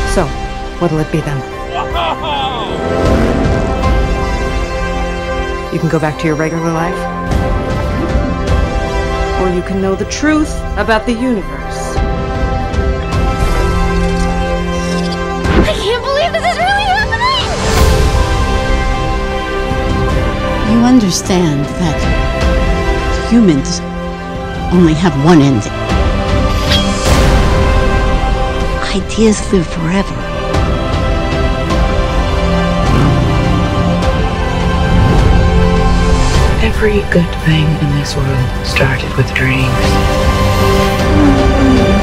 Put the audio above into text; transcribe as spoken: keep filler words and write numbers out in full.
So, what'll it be then? You can go back to your regular life, or you can know the truth about the universe. I can't believe this is really happening! You understand that humans only have one ending. Ideas live forever. Every good thing in this world started with dreams.